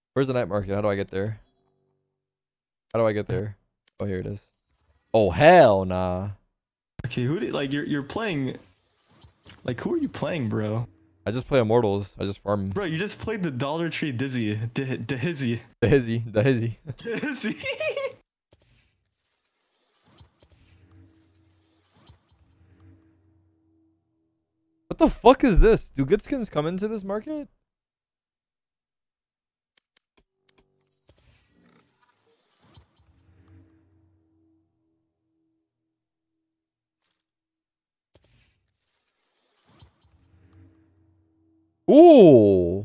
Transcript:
Where's the night market? How do I get there? How do I get there? Oh, here it is. Oh, hell nah. Okay, who did like you're playing? Like who are you playing, bro? I just play immortals. I just farm. Bro, you just played the Dollar Tree Dizzy, Dizzy, The hizzy. The hizzy. Dizzy. What the fuck is this? Do good skins come into this market? Ooh.